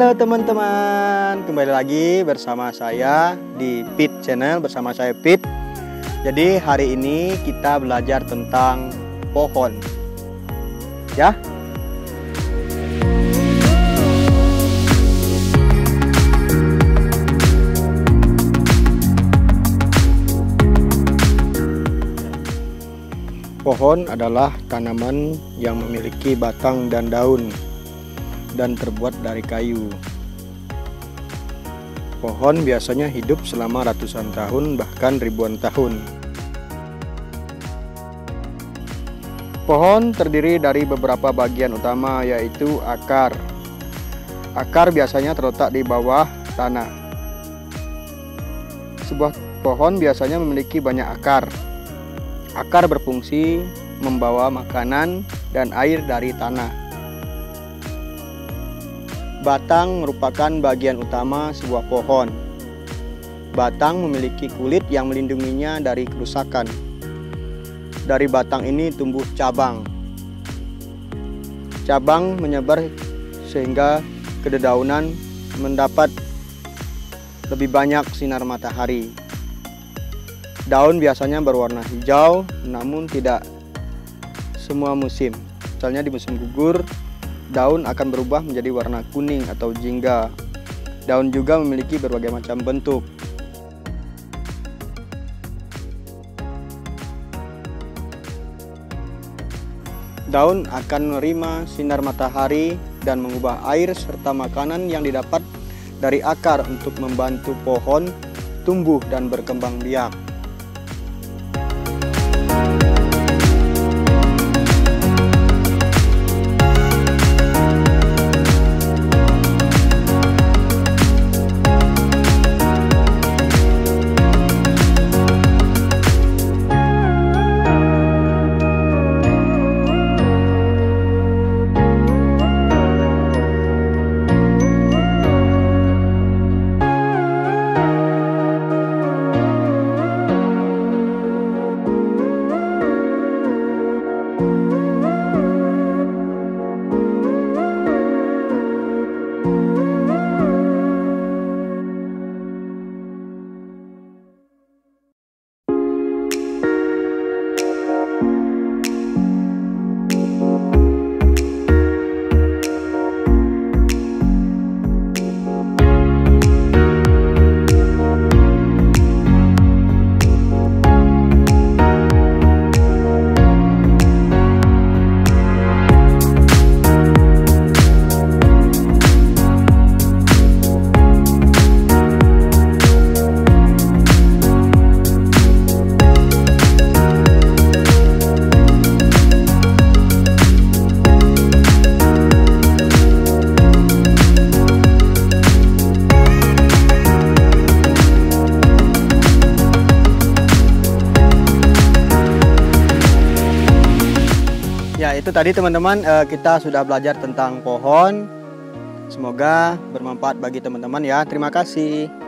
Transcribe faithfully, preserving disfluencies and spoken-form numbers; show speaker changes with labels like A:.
A: Halo teman-teman, kembali lagi bersama saya di Pit Channel, bersama saya Pit. Jadi hari ini kita belajar tentang pohon, ya. Pohon adalah tanaman yang memiliki batang dan daun dan terbuat dari kayu. Pohon biasanya hidup selama ratusan tahun, bahkan ribuan tahun. Pohon terdiri dari beberapa bagian utama, yaitu akar. Akar biasanya terletak di bawah tanah. Sebuah pohon biasanya memiliki banyak akar. Akar berfungsi membawa makanan dan air dari tanah. Batang merupakan bagian utama sebuah pohon. Batang memiliki kulit yang melindunginya dari kerusakan. Dari batang ini tumbuh cabang. Cabang menyebar sehingga kededaunan mendapat lebih banyak sinar matahari. Daun biasanya berwarna hijau, namun tidak semua musim. Misalnya di musim gugur, daun akan berubah menjadi warna kuning atau jingga. Daun juga memiliki berbagai macam bentuk. Daun akan menerima sinar matahari dan mengubah air serta makanan yang didapat dari akar untuk membantu pohon tumbuh dan berkembang biak. Ya, itu tadi teman-teman, kita sudah belajar tentang pohon. Semoga bermanfaat bagi teman-teman ya. Terima kasih.